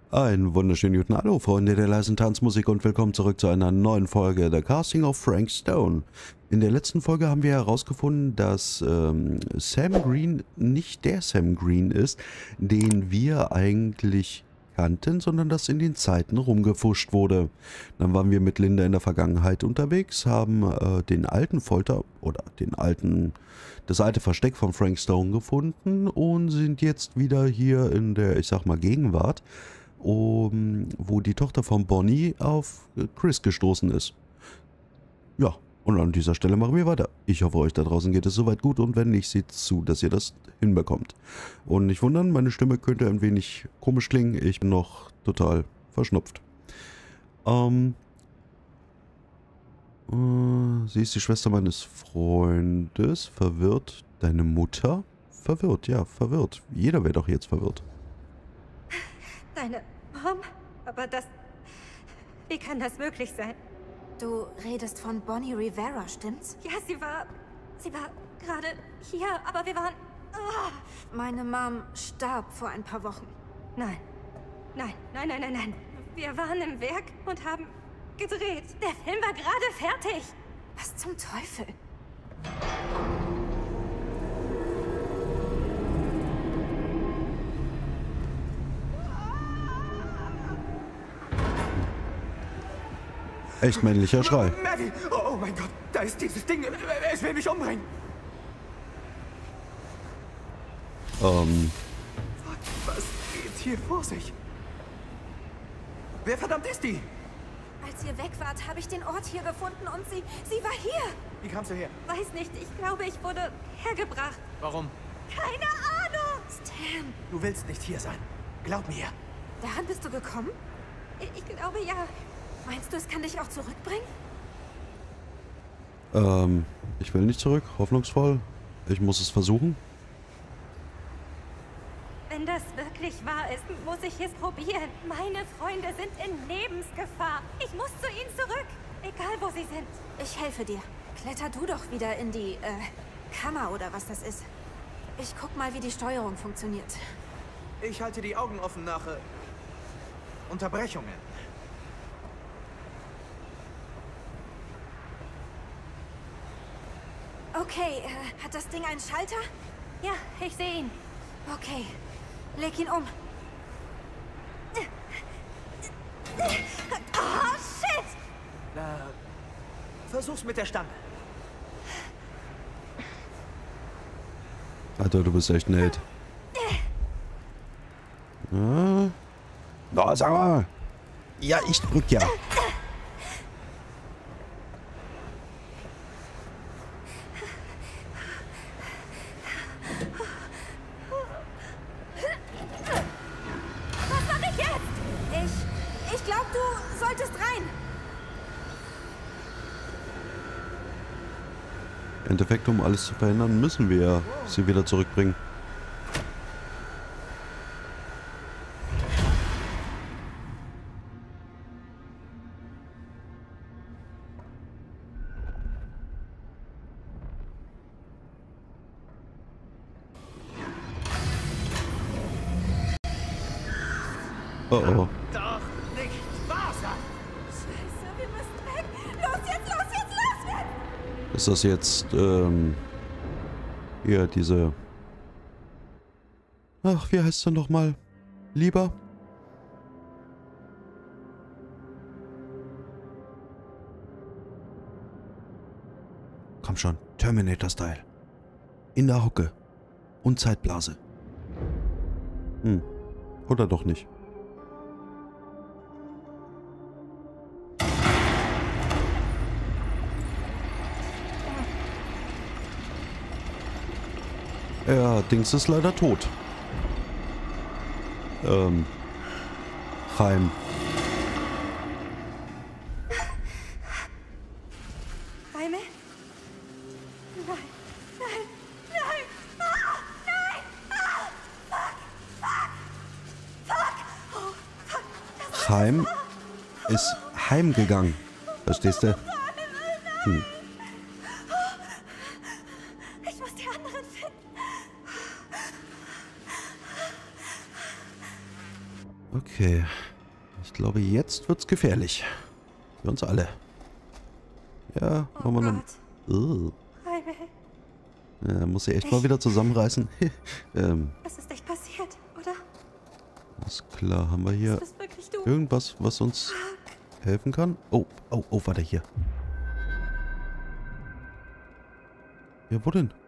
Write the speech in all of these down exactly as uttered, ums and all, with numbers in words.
Einen wunderschönen guten Hallo, Freunde der leisen Tanzmusik und willkommen zurück zu einer neuen Folge The Casting of Frank Stone. In der letzten Folge haben wir herausgefunden, dass ähm, Sam Green nicht der Sam Green ist, den wir eigentlich kannten, sondern dass in den Zeiten rumgefuscht wurde. Dann waren wir mit Linda in der Vergangenheit unterwegs, haben äh, den alten Folter oder den alten, das alte Versteck von Frank Stone gefunden und sind jetzt wieder hier in der, ich sag mal, Gegenwart, um, wo die Tochter von Bonnie auf Chris gestoßen ist. Ja, und an dieser Stelle machen wir weiter. Ich hoffe, euch da draußen geht es soweit gut und wenn nicht, seht zu, dass ihr das hinbekommt. Und nicht wundern, meine Stimme könnte ein wenig komisch klingen. Ich bin noch total verschnupft. Ähm, äh, sie ist die Schwester meines Freundes. Verwirrt. Deine Mutter? Verwirrt, ja, verwirrt. Jeder wäre doch jetzt verwirrt. Deine Mom? Aber das... Wie kann das möglich sein? Du redest von Bonnie Rivera, stimmt's? Ja, sie war... Sie war gerade hier, aber wir waren... Oh. Meine Mom starb vor ein paar Wochen. Nein. Nein, nein, nein, nein, nein. Wir waren im Werk und haben gedreht. Der Film war gerade fertig. Was zum Teufel? Echt männlicher Schrei. Maddie! Oh, oh mein Gott, da ist dieses Ding. Es will mich umbringen. Ähm. Was geht hier vor sich? Wer verdammt ist die? Als ihr weg wart, habe ich den Ort hier gefunden und sie... Sie war hier! Wie kamst du her? Weiß nicht, ich glaube, ich wurde hergebracht. Warum? Keine Ahnung! Stan! Du willst nicht hier sein. Glaub mir. Daran bist du gekommen? Ich, ich glaube, ja. Meinst du, es kann dich auch zurückbringen? Ähm, ich will nicht zurück. Hoffnungsvoll. Ich muss es versuchen. Wenn das wirklich wahr ist, muss ich es probieren. Meine Freunde sind in Lebensgefahr. Ich muss zu ihnen zurück. Egal, wo sie sind. Ich helfe dir. Kletter du doch wieder in die, äh, Kammer oder was das ist. Ich guck mal, wie die Steuerung funktioniert. Ich halte die Augen offen nach äh, Unterbrechungen. Okay, äh, hat das Ding einen Schalter? Ja, ich sehe ihn. Okay, leg ihn um. Oh, shit! Na, versuch's mit der Stange. Alter, du bist echt nett. Ja. Na, sag mal. Ja, ich drück ja. Was mach ich jetzt? Ich... Ich glaube, du solltest rein. Im Endeffekt, um alles zu verhindern, müssen wir ja sie wieder zurückbringen. Oh oh. Doch nicht wahr sein! Scheiße, wir müssen weg. Los jetzt, los jetzt, los jetzt! Ist das jetzt, ähm... hier, diese... Ach, wie heißt sie nochmal? Lieber? Komm schon, Terminator-Style. In der Hocke. Und Zeitblase. Hm. Oder doch nicht. Ja, Dings ist leider tot. Ähm. Chaim. Jaime? Nein, nein, nein! Ah, nein! Ah, fuck, fuck, fuck! Oh, fuck! Das Chaim ist heimgegangen. Verstehst du? Hm. Ich muss die anderen finden. Okay. Ich glaube, jetzt wird's gefährlich. Für uns alle. Ja, Oh machen wir noch. Gott. Uh. Highway. Ja, muss sie echt mal wieder zusammenreißen. ähm, Es ist echt passiert, oder? ist klar. Haben wir hier Das bist wirklich du. irgendwas, was uns helfen kann? Oh, oh, oh, warte, hier. Ja, wo denn?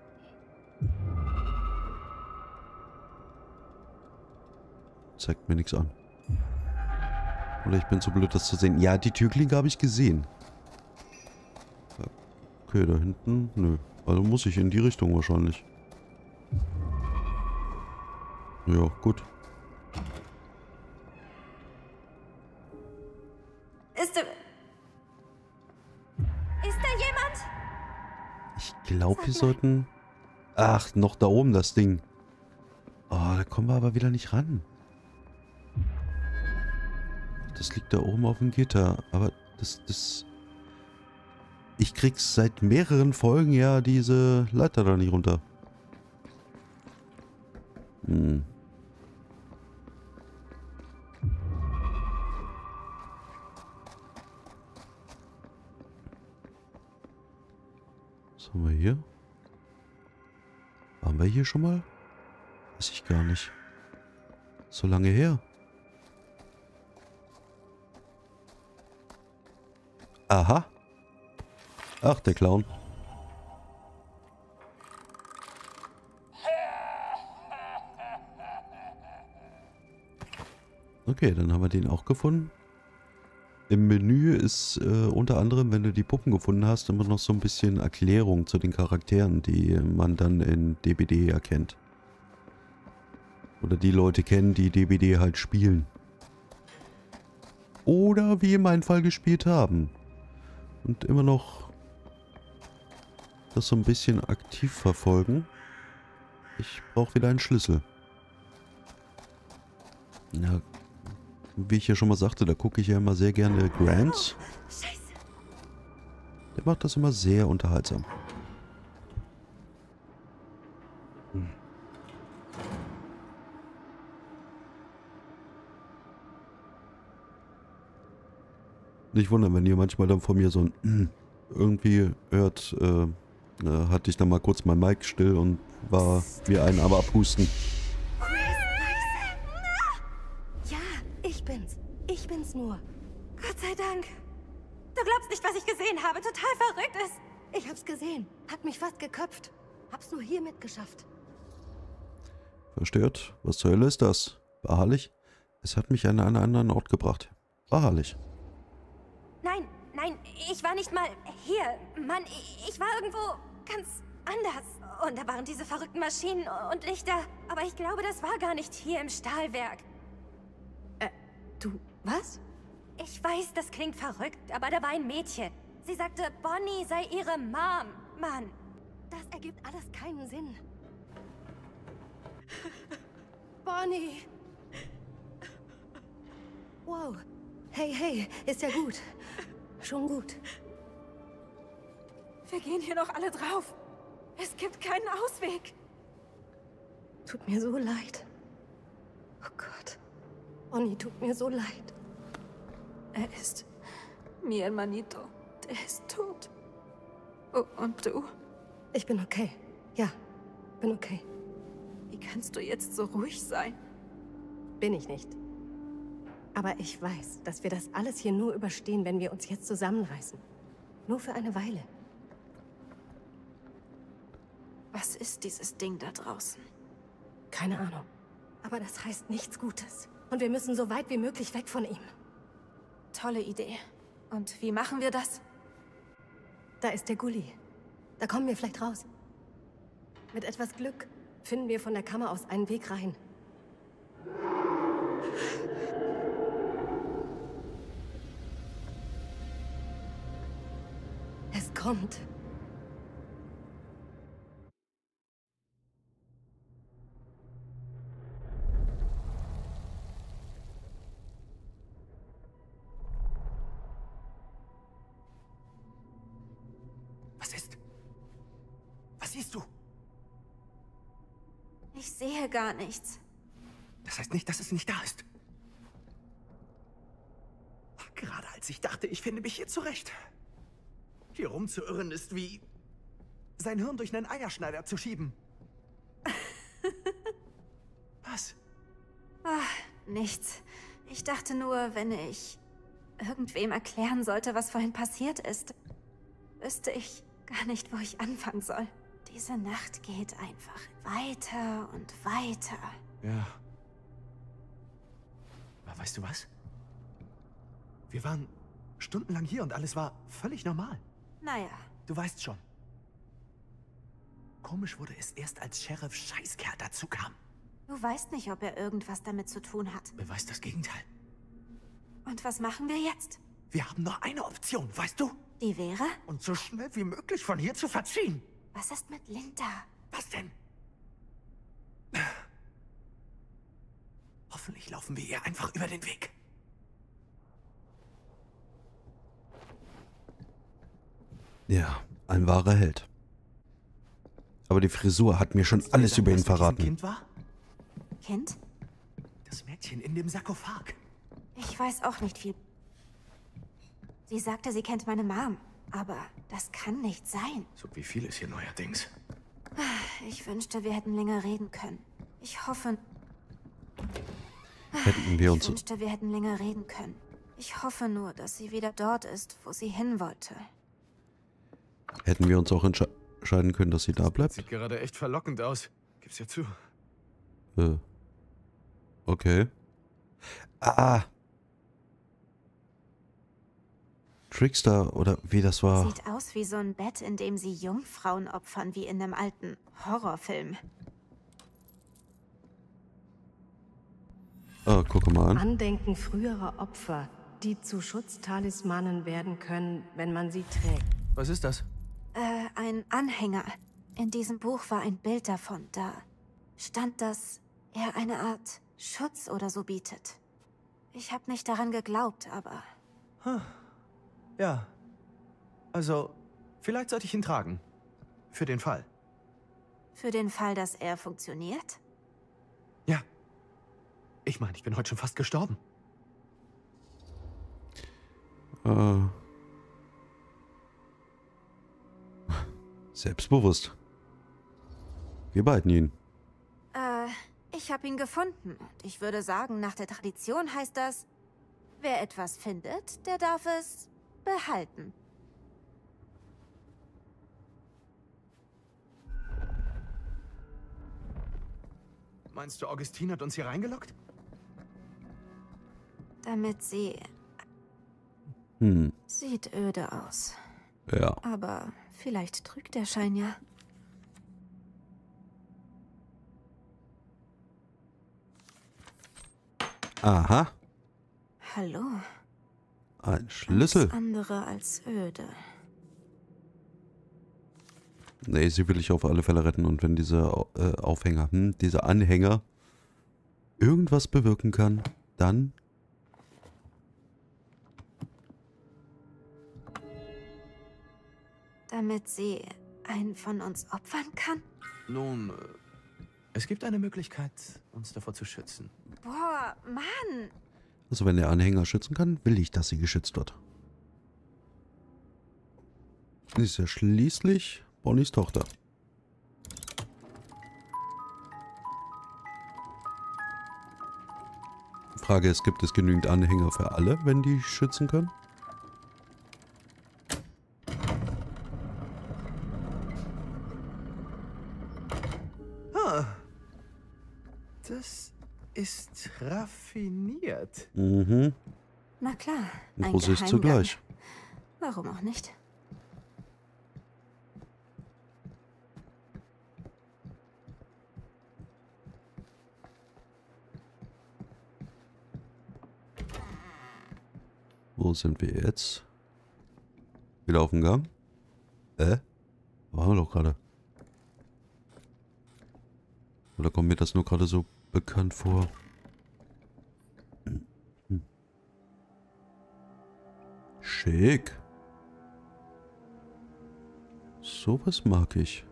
Zeigt mir nichts an. Oder ich bin zu blöd, das zu sehen. Ja, die Türklinke habe ich gesehen. Okay, da hinten. Nö. Also muss ich in die Richtung wahrscheinlich. Ja, gut. Ist da... Ist da jemand? Ich glaube, wir sollten... Ach, noch da oben das Ding. Oh, da kommen wir aber wieder nicht ran. Das liegt da oben auf dem Gitter. Aber das... das ich krieg's seit mehreren Folgen ja diese Leiter da nicht runter. Hm. Was haben wir hier? Waren wir hier schon mal? Weiß ich gar nicht. So lange her. Aha. Ach, der Clown. Okay, dann haben wir den auch gefunden. Im Menü ist äh, unter anderem, wenn du die Puppen gefunden hast, immer noch so ein bisschen Erklärung zu den Charakteren, die man dann in D B D erkennt. Oder die Leute kennen, die D B D halt spielen. Oder wie in meinem Fall gespielt haben. Und immer noch das so ein bisschen aktiv verfolgen. Ich brauche wieder einen Schlüssel. Ja, wie ich ja schon mal sagte, da gucke ich ja immer sehr gerne Grants. Oh, Scheiße. Der macht das immer sehr unterhaltsam. Hm. Nicht wundern, wenn ihr manchmal dann von mir so ein mm, irgendwie hört, äh, äh, hatte ich dann mal kurz mein Mic still und war mir ein aber abhusten. Ja, ich bin's. Ich bin's nur. Gott sei Dank. Du glaubst nicht, was ich gesehen habe. Total verrückt ist. Ich hab's gesehen. Hat mich fast geköpft. Hab's nur hier mitgeschafft. Verstört? Was zur Hölle ist das? Wahrlich? Es hat mich an einen anderen Ort gebracht. Wahrlich. Nein, nein, ich war nicht mal hier. Mann, ich, ich war irgendwo ganz anders. Und da waren diese verrückten Maschinen und Lichter. Aber ich glaube, das war gar nicht hier im Stahlwerk. Äh, du, was? Ich weiß, das klingt verrückt, aber da war ein Mädchen. Sie sagte, Bonnie sei ihre Mom. Mann. Das ergibt alles keinen Sinn. Bonnie! Wow. Hey, hey, ist ja gut. Schon gut. Wir gehen hier noch alle drauf. Es gibt keinen Ausweg. Tut mir so leid. Oh Gott. Bonnie, tut mir so leid. Er ist mi hermanito. Der ist tot. Oh, und du? Ich bin okay. Ja, bin okay. Wie kannst du jetzt so ruhig sein? Bin ich nicht. Aber ich weiß, dass wir das alles hier nur überstehen, wenn wir uns jetzt zusammenreißen. Nur für eine Weile. Was ist dieses Ding da draußen? Keine Ahnung. Aber das heißt nichts Gutes. Und wir müssen so weit wie möglich weg von ihm. Tolle Idee. Und wie machen wir das? Da ist der Gully. Da kommen wir vielleicht raus. Mit etwas Glück finden wir von der Kammer aus einen Weg rein. Es kommt. Was ist? Was siehst du? Ich sehe gar nichts. Das heißt nicht, dass es nicht da ist. Als ich dachte, ich finde mich hier zurecht. Hier rumzuirren ist wie sein Hirn durch einen Eierschneider zu schieben. Was? Ach, nichts. Ich dachte nur, wenn ich irgendwem erklären sollte, was vorhin passiert ist, wüsste ich gar nicht, wo ich anfangen soll. Diese Nacht geht einfach weiter und weiter. Ja. Aber weißt du was? Wir waren stundenlang hier und alles war völlig normal. Naja, Du weißt schon. Komisch wurde es erst, als Sheriff Scheißkerl dazu kam. du weißt nicht, ob er irgendwas damit zu tun hat. Beweist das Gegenteil. Und was machen wir jetzt? Wir haben nur eine Option, weißt du? Die wäre? Und so schnell wie möglich von hier zu verziehen. Was ist mit Linda? Was denn? Hoffentlich laufen wir ihr einfach über den Weg. Ja, ein wahrer Held. Aber die Frisur hat mir schon alles über ihn Was mit diesem verraten. Kind war? Kind? Das Mädchen in dem Sarkophag. Ich weiß auch nicht viel. Sie sagte, sie kennt meine Mom. Aber das kann nicht sein. So wie vieles hier neuerdings. Ich wünschte, wir hätten länger reden können. Ich hoffe... Hätten wir uns... Ich wünschte, wir hätten länger reden können. Ich hoffe nur, dass sie wieder dort ist, wo sie hin wollte. Hätten wir uns auch entsche entscheiden können, dass sie da bleibt? Sieht gerade echt verlockend aus. Gib's ja zu. Äh. Okay. Ah. Trickster oder wie das war. Sieht aus wie so ein Bett, in dem sie Jungfrauen opfern, wie in einem alten Horrorfilm. Ah, guck mal an. Andenken früherer Opfer, die zu Schutztalismanen werden können, wenn man sie trägt. Was ist das? Äh, ein Anhänger. In diesem Buch war ein Bild davon. Da stand, dass er eine Art Schutz oder so bietet. Ich habe nicht daran geglaubt, aber... Ja. Also, vielleicht sollte ich ihn tragen. Für den Fall. Für den Fall, dass er funktioniert? Ja. Ich meine, ich bin heute schon fast gestorben. Äh. Selbstbewusst. Wir beiden ihn. Äh, ich habe ihn gefunden. Und ich würde sagen, nach der Tradition heißt das, wer etwas findet, der darf es behalten. Meinst du, Augustine hat uns hier reingelockt? Damit sie... Hm. Sieht öde aus. Ja. Aber vielleicht trügt der Schein ja. Aha. Hallo. Ein Schlüssel. Alles andere als öde. Nee, sie will ich auf alle Fälle retten. Und wenn dieser äh, Aufhänger, hm, dieser Anhänger irgendwas bewirken kann, dann... Damit sie einen von uns opfern kann? Nun, äh, es gibt eine Möglichkeit, uns davor zu schützen. Boah, Mann! Also wenn der Anhänger schützen kann, will ich, dass sie geschützt wird. Sie ist ja schließlich Bonnies Tochter. Frage ist, gibt es genügend Anhänger für alle, wenn die schützen können? Ah, das ist raffiniert. Mhm. Na klar, ein Russisch Geheimgang. zugleich. Warum auch nicht? Wo sind wir jetzt? Wieder auf dem Gang? Äh? Waren wir doch gerade. Oder kommt mir das nur gerade so bekannt vor? Hm. Schick. Sowas mag ich.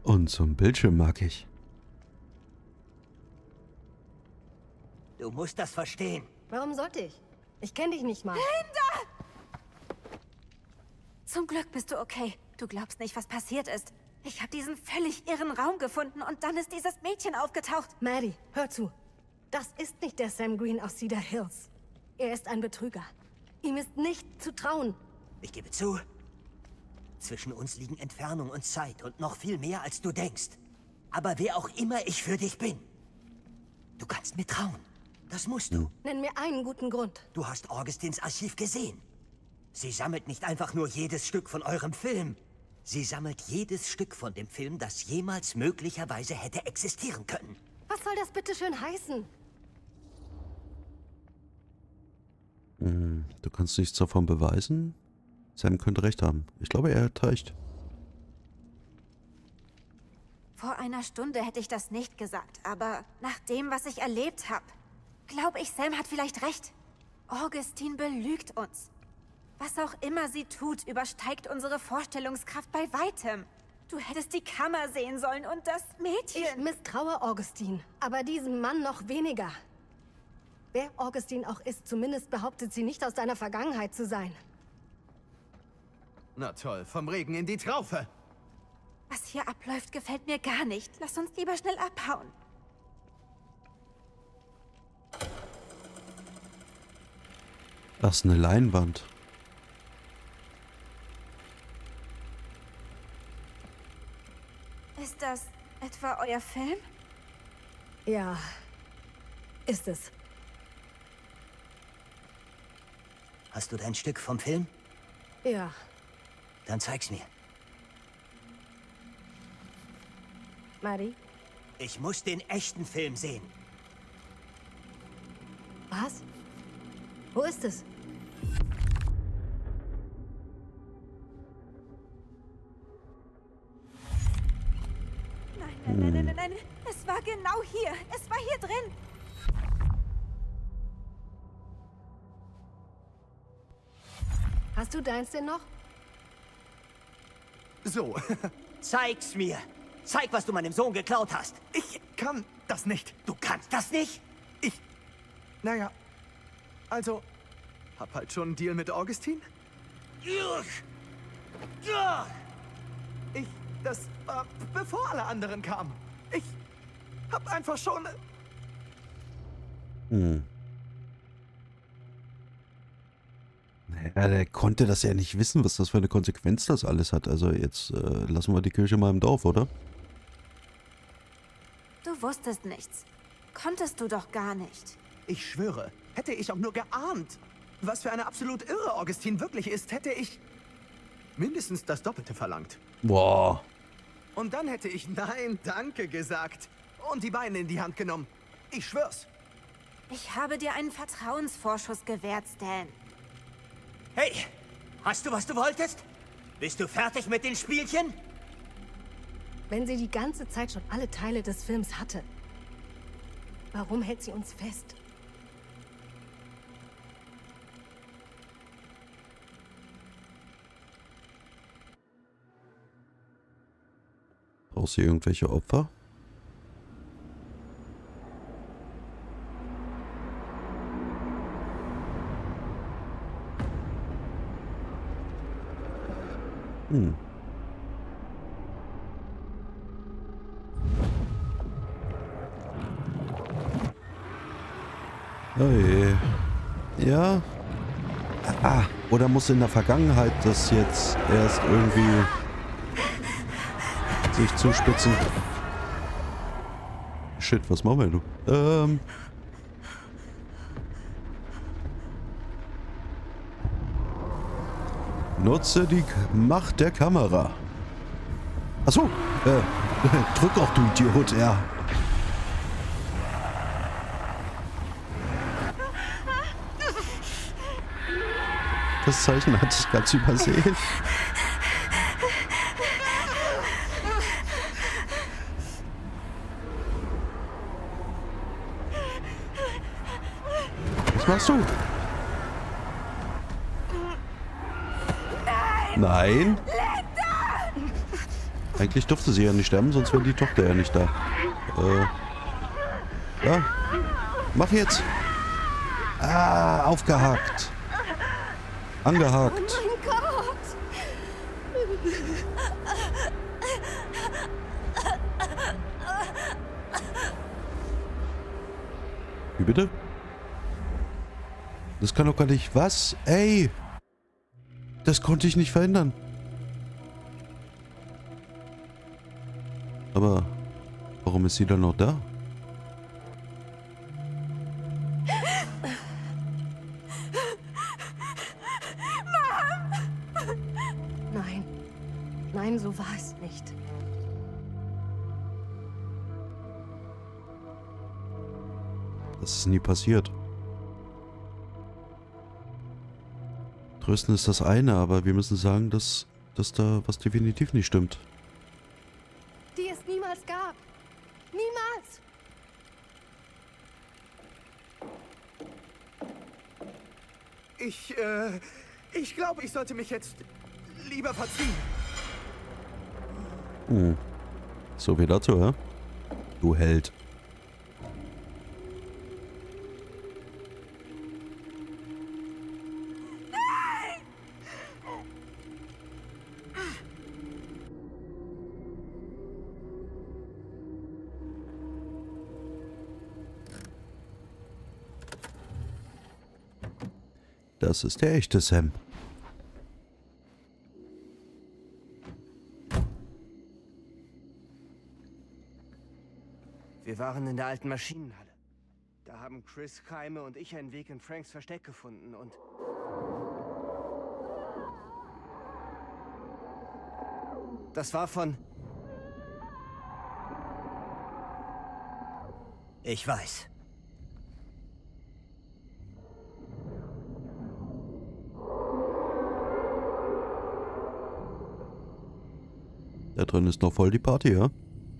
Und zum Bildschirm mag ich. Du musst das verstehen. Warum sollte ich? Ich kenne dich nicht mal. Linda! Zum Glück bist du okay. Du glaubst nicht, was passiert ist. Ich habe diesen völlig irren Raum gefunden und dann ist dieses Mädchen aufgetaucht. Maddie, hör zu. Das ist nicht der Sam Green aus Cedar Hills. Er ist ein Betrüger. Ihm ist nicht zu trauen. Ich gebe zu, zwischen uns liegen Entfernung und Zeit und noch viel mehr, als du denkst. Aber wer auch immer ich für dich bin, du kannst mir trauen. Das musst du. Nenn mir einen guten Grund. Du hast Augustins Archiv gesehen. Sie sammelt nicht einfach nur jedes Stück von eurem Film. Sie sammelt jedes Stück von dem Film, das jemals möglicherweise hätte existieren können. Was soll das bitte schön heißen? Hm, du kannst nichts davon beweisen? Sam könnte recht haben. Ich glaube, er hat recht. Vor einer Stunde hätte ich das nicht gesagt, aber nach dem, was ich erlebt habe, glaube ich, Sam hat vielleicht recht. Augustine belügt uns. Was auch immer sie tut, übersteigt unsere Vorstellungskraft bei weitem. Du hättest die Kammer sehen sollen und das Mädchen. Ich misstraue Augustine, aber diesem Mann noch weniger. Wer Augustine auch ist, zumindest behauptet sie nicht aus deiner Vergangenheit zu sein. Na toll, vom Regen in die Traufe. Was hier abläuft, gefällt mir gar nicht. Lass uns lieber schnell abhauen. Das ist eine Leinwand. Ist das etwa euer Film? Ja, ist es. Hast du dein Stück vom Film? Ja. Dann zeig's mir. Maddie? Ich muss den echten Film sehen. Was? Wo ist es? Nein, nein, nein, nein, nein, nein. Es war genau hier. Es war hier drin. Hast du deins denn noch? So, Zeig's mir. Zeig, was du meinem Sohn geklaut hast. ich kann das nicht. Du kannst das nicht? Ich... Naja, also, hab halt schon einen Deal mit Augustine. Ich... Das war bevor alle anderen kamen. Ich hab einfach schon... Hm. Naja, der konnte das ja nicht wissen, was das für eine Konsequenz das alles hat. Also jetzt äh, lassen wir die Kirche mal im Dorf, oder? Du wusstest nichts. Konntest du doch gar nicht. Ich schwöre, hätte ich auch nur geahnt, was für eine absolut irre Augustine wirklich ist, hätte ich mindestens das Doppelte verlangt. Boah. Und dann hätte ich Nein, danke gesagt und die Beine in die Hand genommen. Ich schwör's. Ich habe dir einen Vertrauensvorschuss gewährt, Stan. Hey, hast du, was du wolltest? Bist du fertig mit den Spielchen? Wenn sie die ganze Zeit schon alle Teile des Films hatte, warum hält sie uns fest? Brauchst du irgendwelche Opfer? Hm. Oh je. Ja. Ah, oder muss in der Vergangenheit das jetzt erst irgendwie sich zuspitzen? Shit, was machen wir, du? Ähm... Nutze die Macht der Kamera. Achso, äh, drück auch, du Idiot, ja. Das Zeichen hatte ich ganz übersehen. Was machst du? Nein. Eigentlich durfte sie ja nicht sterben, sonst wäre die Tochter ja nicht da. Äh. Ja. Mach jetzt. Ah, aufgehakt. Angehakt. Oh mein Gott! Wie bitte? Das kann doch gar nicht... Was? Ey! Das konnte ich nicht verhindern. Aber warum ist sie dann noch da? Nein. Nein, so war es nicht. Das ist nie passiert. Trösten ist das eine, aber wir müssen sagen, dass, dass da was definitiv nicht stimmt. Die es niemals gab. Niemals! Ich, äh, ich glaube, ich sollte mich jetzt lieber verziehen. Hm. So viel dazu, hä? Du Held. Das ist der echte Sam. Wir waren in der alten Maschinenhalle. Da haben Chris, Keime und ich einen Weg in Franks Versteck gefunden und... Das war von... Ich weiß. Da drin ist noch voll die Party, ja?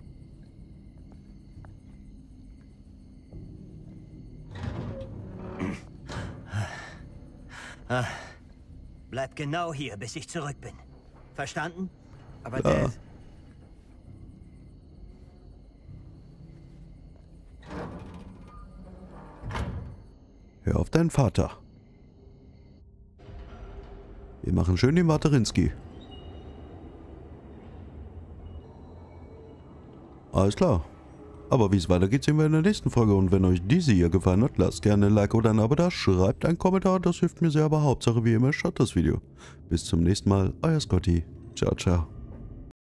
Ah. Bleib genau hier, bis ich zurück bin. Verstanden? Aber Ja. Dad... Hör auf deinen Vater. Wir machen schön den Waterinski. Alles klar. Aber wie es weitergeht, sehen wir in der nächsten Folge. Und wenn euch diese hier gefallen hat, lasst gerne ein Like oder ein Abo da. Schreibt einen Kommentar, das hilft mir sehr. Aber Hauptsache wie immer, schaut das Video. Bis zum nächsten Mal. Euer Scotty. Ciao, ciao.